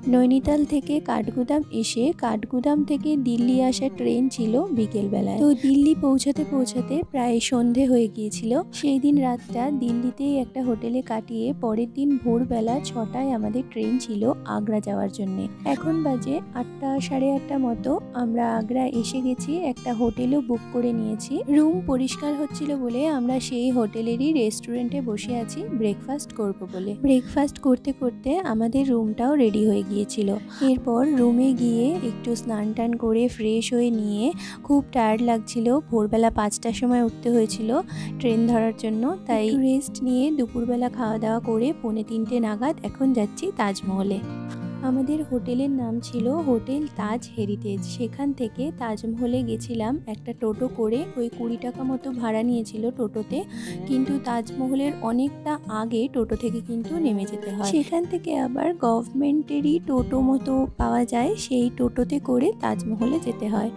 নৈনিতাল থেকে কাঠগুদাম এসে কাঠগুদাম থেকে দিল্লি আসা ট্রেন ছিল বিকেলবেলায়। তো দিল্লি পৌঁছাতে পৌঁছাতে প্রায় সন্ধে হয়ে গিয়েছিল। সেই দিন রাতটা দিল্লিতেই একটা হোটেলে কাটিয়ে পরের দিন ভোরবেলা 6টায় আমাদের ট্রেন ছিল আগ্রা যাওয়ার জন্যে। এখন বাজে 8টা সাড়ে 8টা মতো। আমরা আগ্রা এসে গেছি, একটা হোটেলও বুক করে নিয়েছি। রুম পরিষ্কার হচ্ছিল বলে আমরা সেই হোটেলেরই রেস্টুরেন্টে বসে আছি ব্রেকফাস্ট করব বলে। ব্রেকফাস্ট করতে করতে আমাদের রুমটাও রেডি হয়ে গিয়েছিল। এরপর রুমে গিয়ে একটু স্নান টান করে ফ্রেশ হয়ে নিয়ে খুব টায়ার্ড লাগছিল। ভোরবেলা 5টার সময় উঠতে হয়েছিল ট্রেন ধরার জন্য, তাই রেস্ট নিয়ে দুপুরবেলা খাওয়া দাওয়া করে 2:45 নাগাদ এখন যাচ্ছি তাজমহলে। আমাদের হোটেলের নাম ছিল হোটেল তাজ হেরিটেজ। সেখান থেকে তাজমহলে গেছিলাম একটা টোটো করে। ওই 20 টাকা মতো ভাড়া নিয়েছিল টোটোতে, কিন্তু তাজমহলের অনেকটা আগে টোটো থেকে কিন্তু নেমে যেতে হয়। সেখান থেকে আবার গভর্নমেন্টেরই টোটো মতো পাওয়া যায়, সেই টোটোতে করে তাজমহলে যেতে হয়।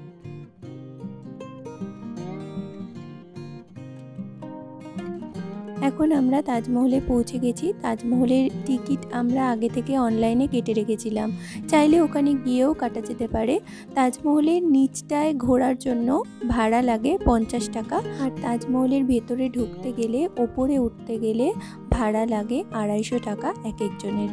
এখন আমরা তাজমহলে পৌঁছে গেছি। তাজমহলের টিকিট আমরা আগে থেকে অনলাইনে কেটে রেখেছিলাম, চাইলে ওখানে গিয়েও কাটা যেতে পারে। তাজমহলের নিচটায় ঘোরার জন্য ভাড়া লাগে 50 টাকা, আর তাজমহলের ভেতরে ঢুকতে গেলে ওপরে উঠতে গেলে ভাড়া লাগে 250 টাকা এক একজনের।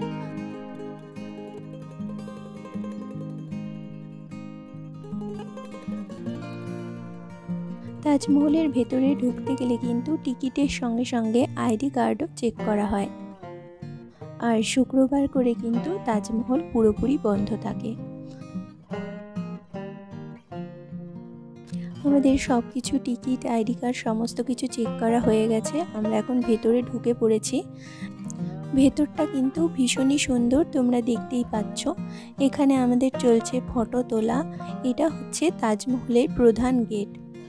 তাজমহলের ভেতরে ঢুকতে গেলে কিন্তু টিকিটের সঙ্গে সঙ্গে আইডি কার্ডও চেক করা হয়। আর শুক্রবার করে কিন্তু তাজমহল পুরোপুরি বন্ধ থাকে। আমাদের সব কিছু টিকিট, আইডি কার্ড সমস্ত কিছু চেক করা হয়ে গেছে। আমরা এখন ভেতরে ঢুকে পড়েছি। ভেতরটা কিন্তু ভীষণই সুন্দর, তোমরা দেখতেই পাচ্ছ। এখানে আমাদের চলছে ফটো তোলা। এটা হচ্ছে তাজমহলের প্রধান গেট।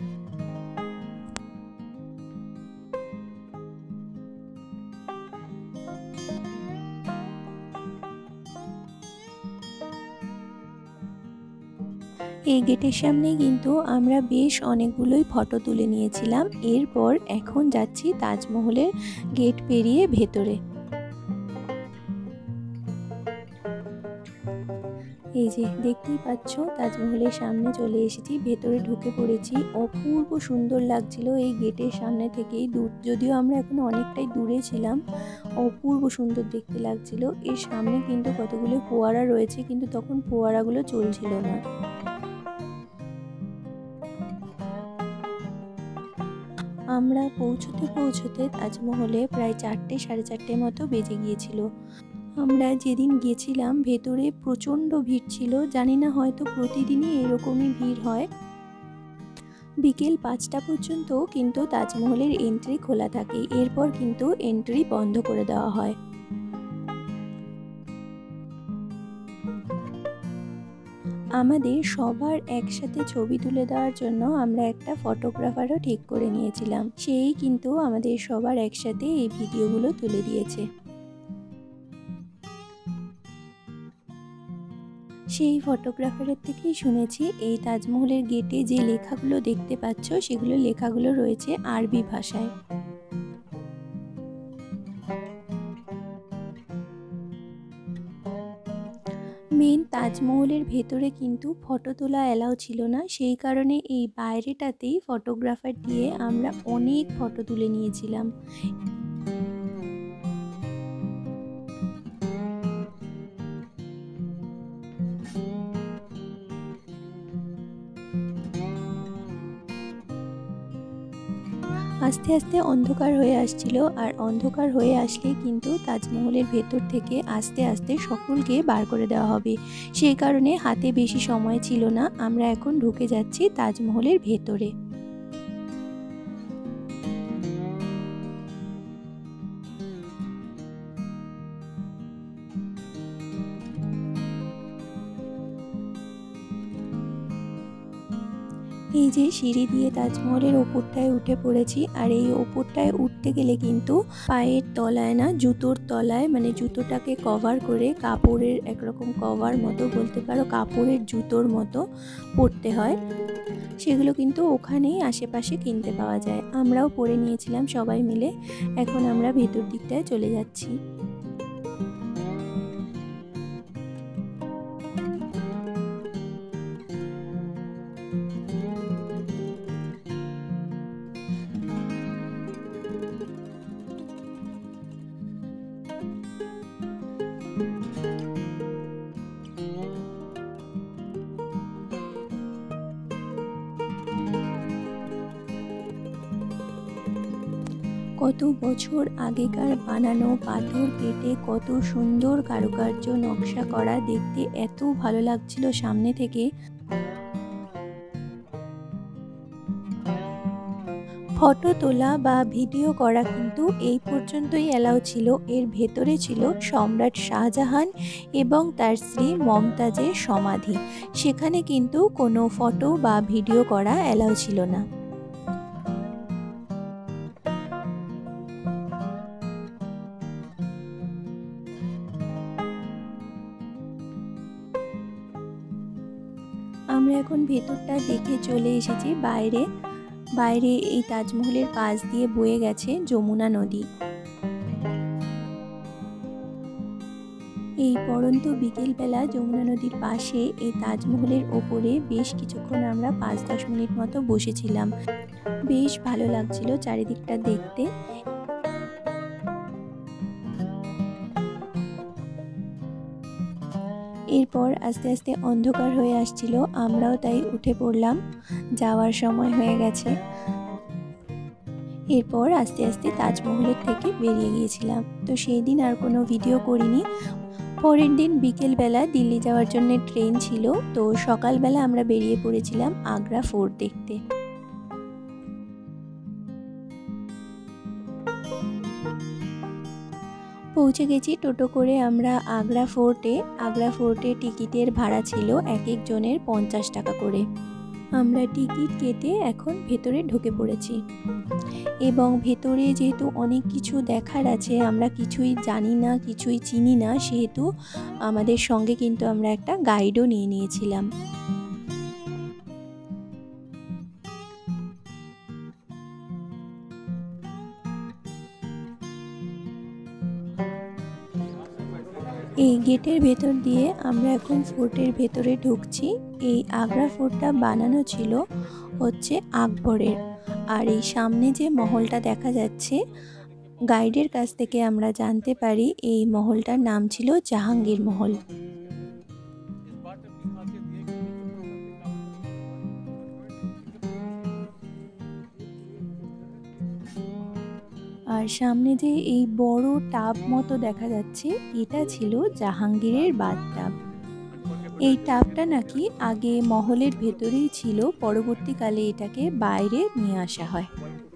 এই গেটের সামনে কিন্তু আমরা বেশ অনেকগুলোই ফটো তুলে নিয়েছিলাম। এরপর এখন যাচ্ছি তাজমহলের গেট পেরিয়ে ভেতরে। এই যে দেখতেই পাচ্ছ তাজমহলের সামনে চলে এসেছি, ভেতরে ঢুকে পড়েছি। অপূর্ব সুন্দর লাগছিল এই গেটের সামনে থেকেই। যদিও আমরা এখন অনেকটাই দূরে ছিলাম, অপূর্ব সুন্দর দেখতে লাগছিল। এর সামনে কিন্তু কতগুলো ফোয়ারা রয়েছে, কিন্তু তখন ফোয়ারাগুলো চলছিল না। আমরা পৌঁছতে পৌঁছতে তাজমহলে প্রায় 4টে সাড়ে 4টে মতো বেজে গিয়েছিল। আমরা যেদিন গেছিলাম ভেতরে প্রচণ্ড ভিড় ছিল। জানি না, হয়তো প্রতিদিনই এরকমই ভিড় হয়। বিকেল 5টা পর্যন্ত কিন্তু তাজমহলের এন্ট্রি খোলা থাকে, এরপর কিন্তু এন্ট্রি বন্ধ করে দেওয়া হয়। আমাদের সবার একসাথে ছবি তুলে দেওয়ার জন্য আমরা একটা ফটোগ্রাফারও ঠিক করে নিয়েছিলাম। সেই কিন্তু আমাদের সবার একসাথে এই ভিডিওগুলো তুলে দিয়েছে। সেই ফটোগ্রাফারের থেকেই শুনেছি এই তাজমহলের গেটে যে লেখাগুলো দেখতে পাচ্ছ সেগুলো লেখাগুলো রয়েছে আরবি ভাষায়। মেন তাজমহলের ভেতরে কিন্তু ফটো তোলা অ্যালাউ ছিল না, সেই কারণে এই বাইরেটাতেই ফটোগ্রাফার দিয়ে আমরা অনেক ফটো তুলে নিয়েছিলাম। আস্তে আস্তে অন্ধকার হয়ে আসছিল, আর অন্ধকার হয়ে আসলে কিন্তু তাজমহলের ভেতর থেকে আস্তে আস্তে সকলকে বার করে দেওয়া হবে। সেই কারণে হাতে বেশি সময় ছিল না। আমরা এখন ঢুকে যাচ্ছি তাজমহলের ভেতরে। এই যে সিঁড়ি দিয়ে তাজমহলের ওপরটায় উঠে পড়েছি, আর এই ওপরটায় উঠতে গেলে কিন্তু পায়ের তলায় না, জুতোর তলায়, মানে জুতোটাকে কভার করে কাপড়ের একরকম কভার মতো বলতে পারো, কাপড়ের জুতোর মতো পরতে হয়। সেগুলো কিন্তু ওখানেই আশেপাশে কিনতে পাওয়া যায়। আমরাও পরে নিয়েছিলাম সবাই মিলে। এখন আমরা ভেতর দিকটায় চলে যাচ্ছি। কত বছর আগেকার বানানো পাথর কেটে কত সুন্দর কারুকার্য নকশা করা, দেখতে এত ভালো লাগছিল সামনে থেকে। ফটো তোলা বা ভিডিও করা কিন্তু এই পর্যন্তই অ্যালাউ ছিল। এর ভেতরে ছিল সম্রাট শাহজাহান এবং তার স্ত্রী মমতাজের সমাধি। সেখানে কিন্তু কোনো ফটো বা ভিডিও করা অ্যালাউ ছিল না। আমরা এখন ভেতরটা দেখে চলে এসেছি বাইরে। বাইরে এই তাজমহলের পাশ দিয়ে বয়ে গেছে যমুনা নদী। এই পড়ন্ত বিকেলবেলা যমুনা নদীর পাশে এই তাজমহলের ওপরে বেশ কিছুক্ষণ আমরা 5-10 মিনিট মতো বসেছিলাম। বেশ ভালো লাগছিল চারিদিকটা দেখতে। এরপর আস্তে আস্তে অন্ধকার হয়ে আসছিল, আমরাও তাই উঠে পড়লাম, যাওয়ার সময় হয়ে গেছে। এরপর আস্তে আস্তে তাজমহলের থেকে বেরিয়ে গিয়েছিলাম। তো সেই দিন আর কোনো ভিডিও করিনি। পরের দিন বিকেলবেলা দিল্লি যাওয়ার জন্য ট্রেন ছিল, তো সকালবেলা আমরা বেরিয়ে পড়েছিলাম আগ্রা ফোর্ট দেখতে। পৌঁছে গেছি টোটো করে আমরা আগ্রা ফোর্টে। আগ্রা ফোর্টে টিকিটের ভাড়া ছিল এক একজনের 50 টাকা করে। আমরা টিকিট কেটে এখন ভেতরে ঢুকে পড়েছি এবং ভেতরে যেহেতু অনেক কিছু দেখার আছে, আমরা কিছুই জানি না, কিছুই চিনি না, সেহেতু আমাদের সঙ্গে কিন্তু আমরা একটা গাইডও নিয়ে নিয়েছিলাম। এই গেটের ভেতর দিয়ে আমরা এখন ফোর্টের ভেতরে ঢুকছি। এই আগ্রা ফোর্টটা বানানো ছিল হচ্ছে আকবরের। আর এই সামনে যে মহলটা দেখা যাচ্ছে, গাইডের কাছ থেকে আমরা জানতে পারি এই মহলটার নাম ছিল জাহাঙ্গীর মহল। আর সামনে যে এই বড় টাব মতো দেখা যাচ্ছে, এটা ছিল জাহাঙ্গীরের বাথটাব। এই টাবটা নাকি আগে মহলের ভেতরেই ছিল, পরবর্তীকালে এটাকে বাইরে নিয়ে আসা হয়।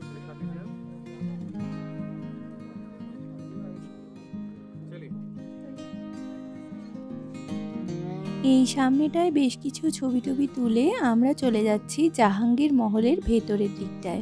এই সামনেটায় বেশ কিছু ছবি টবি তুলে আমরা চলে যাচ্ছি জাহাঙ্গীর মহলের ভেতরের দিকটায়।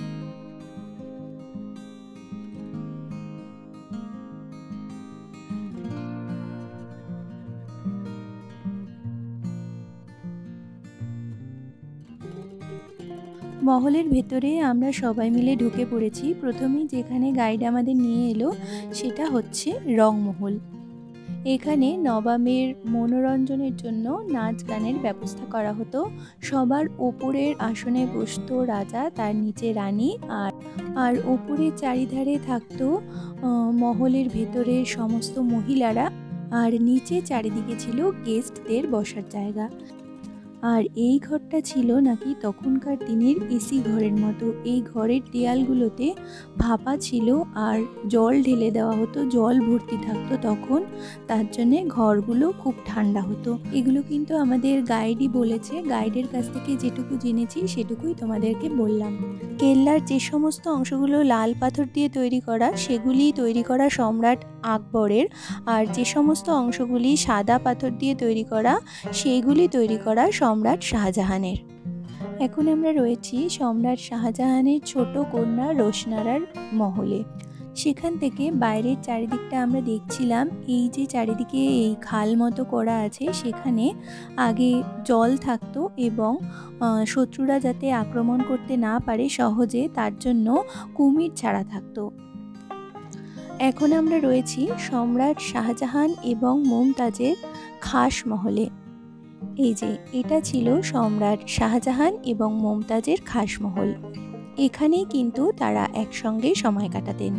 মহলের ভেতরে আমরা সবাই মিলে ঢুকে পড়েছি। প্রথমেই যেখানে গাইড আমাদের নিয়ে এলো সেটা হচ্ছে রংমহল। এখানে নবাবের মনোরঞ্জনের জন্য নাচ গানের ব্যবস্থা করা হতো। সবার ওপরের আসনে বসতো রাজা, তার নিচে রানী, আর ওপরের চারিধারে থাকতো মহলের ভেতরের সমস্ত মহিলারা, আর নিচে চারিদিকে ছিল গেস্টদের বসার জায়গা। আর এই ঘরটা ছিল নাকি তখনকার দিনের এসি ঘরের মতো। এই ঘরের দেয়ালগুলোতে ভাপা ছিল আর জল ঢেলে দেওয়া হতো, জল ভর্তি থাকতো তখন, তার জন্যে ঘরগুলো খুব ঠান্ডা হতো। এগুলো কিন্তু আমাদের গাইডই বলেছে, গাইডের কাছ থেকে যেটুকু জেনেছি সেটুকুই তোমাদেরকে বললাম। কেল্লার যে সমস্ত অংশগুলো লাল পাথর দিয়ে তৈরি করা, সেগুলি তৈরি করা সম্রাট আকবরের, আর যে সমস্ত অংশগুলি সাদা পাথর দিয়ে তৈরি করা, সেইগুলি তৈরি করা সম্রাট শাহজাহানের। এখন আমরা রয়েছি সম্রাট শাহজাহানের ছোট কন্যা রোশনারার মহলে। সেখান থেকে বাইরের চারিদিকটা আমরা দেখছিলাম। এই যে চারিদিকে এই খাল মতো করা আছে, সেখানে আগে জল থাকতো এবং শত্রুরা যাতে আক্রমণ করতে না পারে সহজে, তার জন্য কুমির ছাড়া থাকতো। এখন আমরা রয়েছি সম্রাট শাহজাহান এবং মুমতাজের খাস মহলে। এই যে এটা ছিল সম্রাট শাহজাহান এবং মুমতাজের খাস মহল। এখানেই কিন্তু তারা একসঙ্গে সময় কাটাতেন।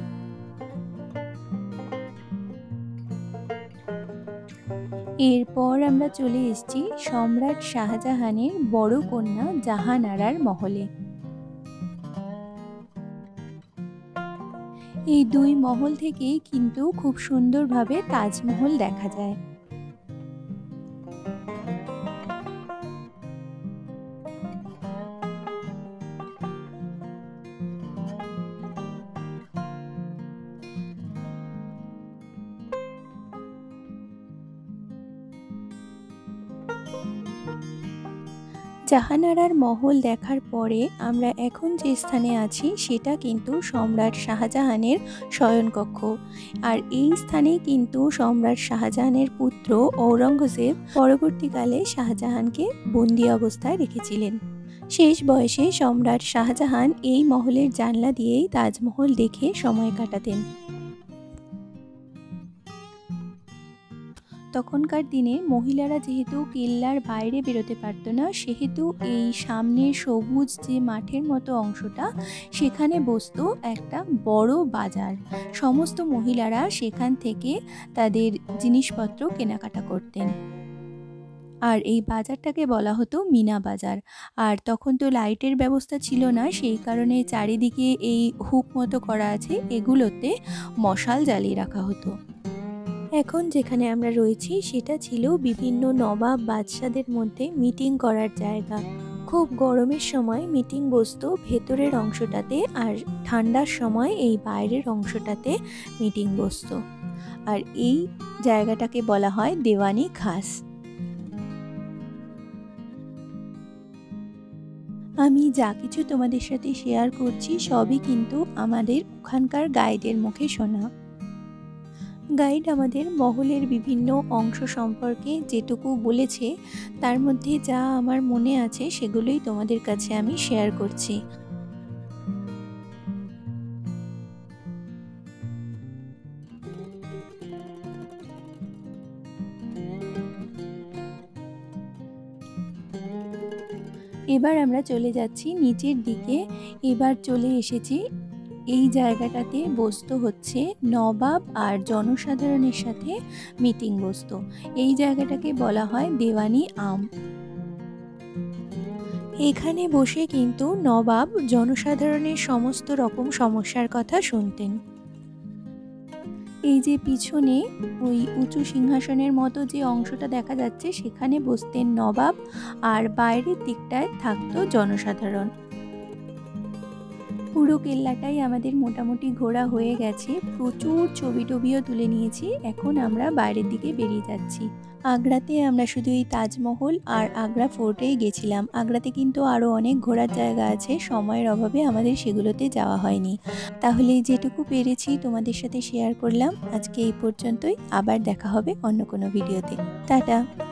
এরপর আমরা চলে এসেছি সম্রাট শাহজাহানের বড় কন্যা জাহানারার মহলে। এই দুই মহল থেকেই কিন্তু খুব সুন্দরভাবে তাজমহল দেখা যায়। জাহানারার মহল দেখার পরে আমরা এখন যে স্থানে আছি সেটা কিন্তু সম্রাট শাহজাহানের শয়নকক্ষ। আর এই স্থানে কিন্তু সম্রাট শাহজাহানের পুত্র ঔরঙ্গজেব পরবর্তীকালে শাহজাহানকে বন্দি অবস্থায় রেখেছিলেন। শেষ বয়সে সম্রাট শাহজাহান এই মহলের জানলা দিয়েই তাজমহল দেখে সময় কাটাতেন। তখনকার দিনে মহিলারা যেহেতু কেল্লার বাইরে বেরোতে পারতো না, সেহেতু এই সামনের সবুজ যে মাঠের মতো অংশটা, সেখানে বসতো একটা বড় বাজার। সমস্ত মহিলারা সেখান থেকে তাদের জিনিসপত্র কেনাকাটা করতেন। আর এই বাজারটাকে বলা হতো মিনা বাজার। আর তখন তো লাইটের ব্যবস্থা ছিল না, সেই কারণে চারিদিকে এই হুক মতো করা আছে, এগুলোতে মশাল জ্বালিয়ে রাখা হতো। এখন যেখানে আমরা রয়েছি সেটা ছিল বিভিন্ন নবাব বাদশাদের মধ্যে মিটিং করার জায়গা। খুব গরমের সময় মিটিং বসতো ভেতরের অংশটাতে, আর ঠান্ডার সময় এই বাইরের অংশটাতে মিটিং বসতো। আর এই জায়গাটাকে বলা হয় দেওয়ানি খাস। আমি যা কিছু তোমাদের সাথে শেয়ার করছি সবই কিন্তু আমাদের ওখানকার গাইডের মুখে শোনা। গাইড আমাদের মহলের বিভিন্ন অংশ সম্পর্কে যেটুকু বলেছে, তার মধ্যে যা আমার মনে আছে সেগুলোই তোমাদের কাছে আমি শেয়ার করছি। এবার আমরা চলে যাচ্ছি নিচের দিকে। এবার চলে এসেছি এই জায়গাটাতে বসতো হচ্ছে নবাব আর জনসাধারণের সাথে মিটিং বসতো। এই জায়গাটাকে বলা হয় দেওয়ানি আম। এখানে বসে কিন্তু নবাব জনসাধারণের সমস্ত রকম সমস্যার কথা শুনতেন। এই যে পিছনে ওই উঁচু সিংহাসনের মতো যে অংশটা দেখা যাচ্ছে, সেখানে বসতেন নবাব, আর বাইরের দিকটায় থাকতো জনসাধারণ। পুরো কেল্লাটাই আমাদের মোটামুটি ঘোরা হয়ে গেছে, প্রচুর ছবি টবিও তুলে নিয়েছি। এখন আমরা বাইরের দিকে বেরিয়ে যাচ্ছি। আগ্রাতে আমরা শুধু এই তাজমহল আর আগ্রা ফোর্টেই গেছিলাম। আগ্রাতে কিন্তু আরও অনেক ঘোরার জায়গা আছে, সময়ের অভাবে আমাদের সেগুলোতে যাওয়া হয়নি। তাহলে যেটুকু পেরেছি তোমাদের সাথে শেয়ার করলাম। আজকে এই পর্যন্তই, আবার দেখা হবে অন্য কোনো ভিডিওতে। টাটা।